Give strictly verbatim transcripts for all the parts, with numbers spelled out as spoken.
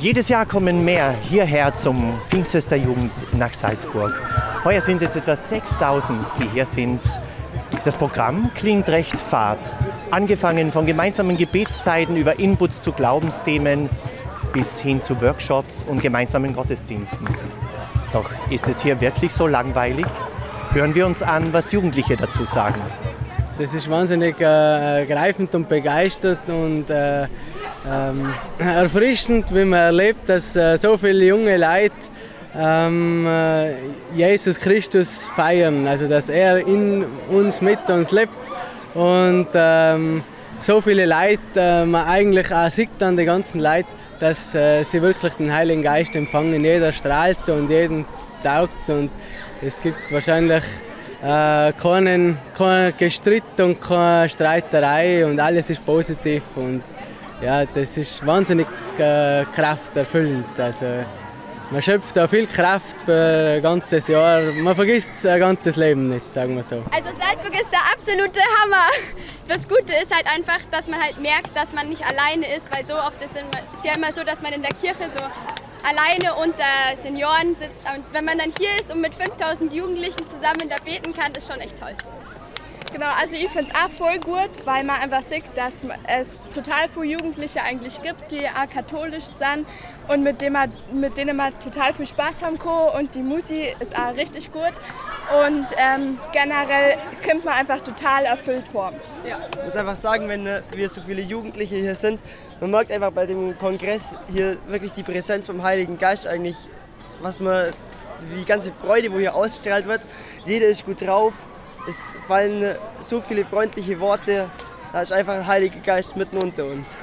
Jedes Jahr kommen mehr hierher zum Pfingstfest der Jugend nach Salzburg. Heuer sind es etwa sechstausend, die hier sind. Das Programm klingt recht fad. Angefangen von gemeinsamen Gebetszeiten über Inputs zu Glaubensthemen bis hin zu Workshops und gemeinsamen Gottesdiensten. Doch ist es hier wirklich so langweilig? Hören wir uns an, was Jugendliche dazu sagen. Das ist wahnsinnig äh, greifend und begeistert und äh, ähm, erfrischend, wie man erlebt, dass äh, so viele junge Leute ähm, äh, Jesus Christus feiern, also dass er in uns, mit uns lebt und ähm, so viele Leute, äh, man eigentlich auch sieht an den ganzen Leuten, dass äh, sie wirklich den Heiligen Geist empfangen. Jeder strahlt und jedem taugt es und es gibt wahrscheinlich äh, keinen, kein Gestritt und keine Streiterei und alles ist positiv und ja, das ist wahnsinnig äh, krafterfüllend. Also, man schöpft da viel Kraft für ein ganzes Jahr. Man vergisst ein ganzes Leben nicht, sagen wir so. Also Salzburg ist der absolute Hammer. Das Gute ist halt einfach, dass man halt merkt, dass man nicht alleine ist, weil so oft ist es ja immer so, dass man in der Kirche so alleine unter Senioren sitzt. Und wenn man dann hier ist und mit fünftausend Jugendlichen zusammen da beten kann, ist schon echt toll. Genau, also ich finde es auch voll gut, weil man einfach sieht, dass es total viele Jugendliche eigentlich gibt, die auch katholisch sind und mit denen man, mit denen man total viel Spaß haben kann und die Musik ist auch richtig gut und ähm, generell kommt man einfach total erfüllt vor. Ja. Ich muss einfach sagen, wenn wir so viele Jugendliche hier sind, man merkt einfach bei dem Kongress hier wirklich die Präsenz vom Heiligen Geist eigentlich, was man, die ganze Freude, wo hier ausgestrahlt wird, jeder ist gut drauf. Es fallen so viele freundliche Worte, da ist einfach der Heilige Geist mitten unter uns.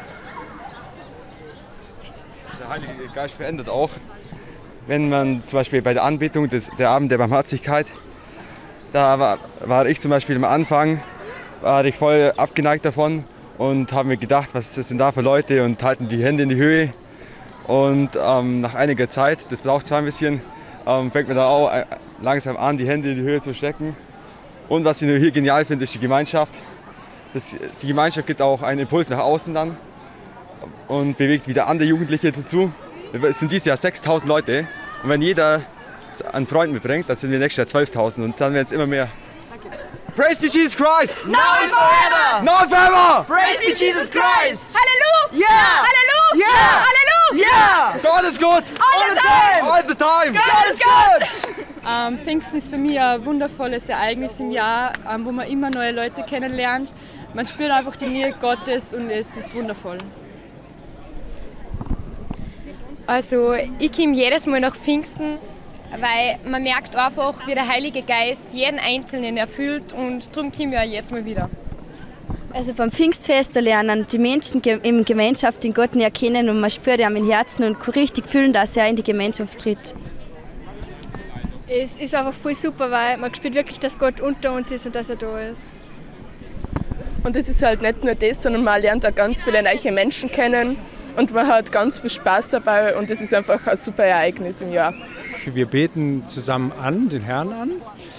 Der Heilige Geist verändert auch, wenn man zum Beispiel bei der Anbetung des, der Abend der Barmherzigkeit, da war, war ich zum Beispiel am Anfang, war ich voll abgeneigt davon und habe mir gedacht, was sind da für Leute und halten die Hände in die Höhe. Und ähm, nach einiger Zeit, das braucht zwar ein bisschen, ähm, fängt man da auch langsam an, die Hände in die Höhe zu stecken. Und was ich hier genial finde, ist die Gemeinschaft. Das, die Gemeinschaft gibt auch einen Impuls nach außen dann und bewegt wieder andere Jugendliche dazu. Es sind dieses Jahr sechstausend Leute und wenn jeder einen Freund mitbringt, dann sind wir nächstes Jahr zwölftausend und dann werden es immer mehr. Praise be Jesus Christ! Now and forever! Now and forever! Praise be Jesus Christ! Halleluja! Yeah! Halleluja! Yeah! Halleluja! Yeah! God is good! All the time! All the time! God is good! Ähm, Pfingsten ist für mich ein wundervolles Ereignis im Jahr, ähm, wo man immer neue Leute kennenlernt. Man spürt einfach die Nähe Gottes und es ist wundervoll. Also ich komme jedes Mal nach Pfingsten, weil man merkt einfach, wie der Heilige Geist jeden Einzelnen erfüllt und darum komme ich auch jetzt mal wieder. Also beim Pfingstfest da lernen die Menschen in Gemeinschaft den Gott näher kennen und man spürt ihn im Herzen und kann richtig fühlen, dass er in die Gemeinschaft tritt. Es ist einfach voll super, weil man spürt wirklich, dass Gott unter uns ist und dass er da ist. Und es ist halt nicht nur das, sondern man lernt auch ganz viele neue Menschen kennen und man hat ganz viel Spaß dabei und es ist einfach ein super Ereignis im Jahr. Wir beten zusammen an, den Herrn an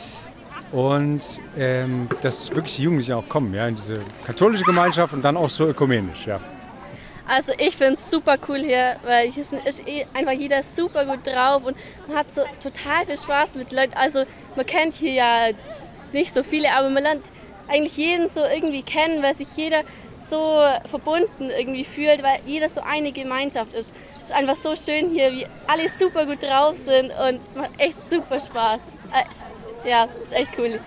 und ähm, dass wirklich die Jugendlichen auch kommen, ja, in diese katholische Gemeinschaft und dann auch so ökumenisch. Ja. Also ich finde es super cool hier, weil hier ist eh einfach jeder super gut drauf und man hat so total viel Spaß mit Leuten. Also man kennt hier ja nicht so viele, aber man lernt eigentlich jeden so irgendwie kennen, weil sich jeder so verbunden irgendwie fühlt, weil jeder so eine Gemeinschaft ist. Es ist einfach so schön hier, wie alle super gut drauf sind und es macht echt super Spaß. Ja, ist echt cool.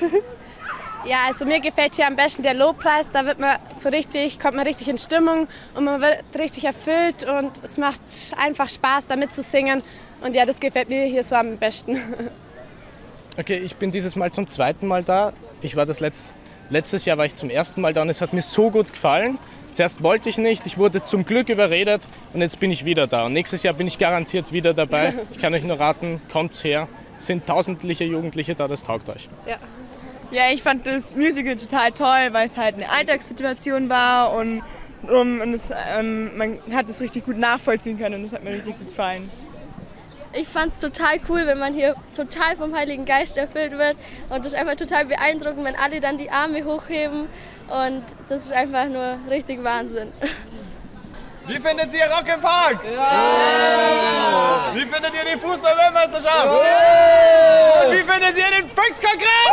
Ja, also mir gefällt hier am besten der Lobpreis, da wird man so richtig, kommt man richtig in Stimmung und man wird richtig erfüllt und es macht einfach Spaß, da mitzusingen und ja, das gefällt mir hier so am besten. Okay, ich bin dieses Mal zum zweiten Mal da. Ich war das letzt, letztes Jahr war ich zum ersten Mal da und es hat mir so gut gefallen. Zuerst wollte ich nicht, ich wurde zum Glück überredet und jetzt bin ich wieder da. Und nächstes Jahr bin ich garantiert wieder dabei. Ich kann euch nur raten, kommt her. Es sind tausendliche Jugendliche da, das taugt euch. Ja. Ja, ich fand das Musical total toll, weil es halt eine Alltagssituation war und, um, und es, ähm, man hat es richtig gut nachvollziehen können und das hat mir richtig gut gefallen. Ich fand es total cool, wenn man hier total vom Heiligen Geist erfüllt wird und das ist einfach total beeindruckend, wenn alle dann die Arme hochheben und das ist einfach nur richtig Wahnsinn. Wie findet ihr Rock im Park? Ja! Wie findet ihr die Fußball-Weltmeisterschaft? Ja! Und wie findet ihr den Pfingstkongress?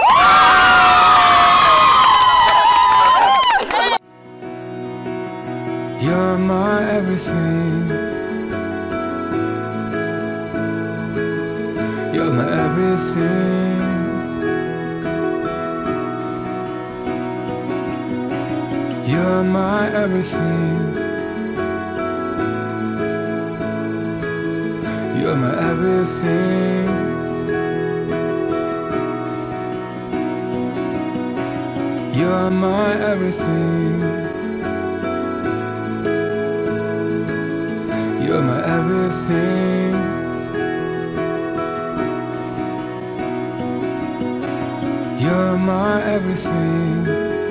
You're my everything. You're my everything. You're my everything. You're my everything. You're my everything. You're my everything. You're my everything.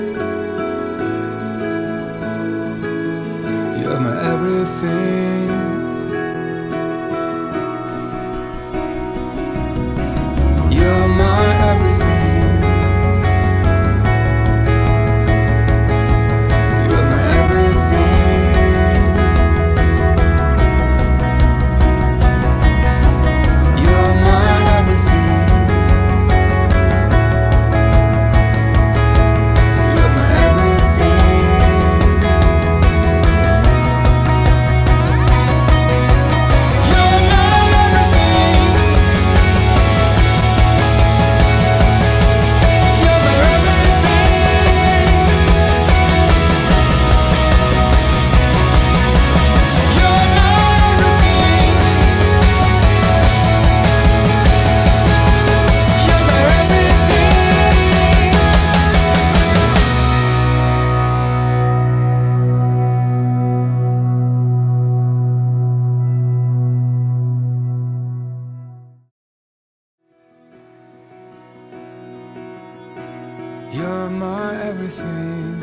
You're my everything. You're my everything. You're my everything. You're my everything. You're my You're my everything.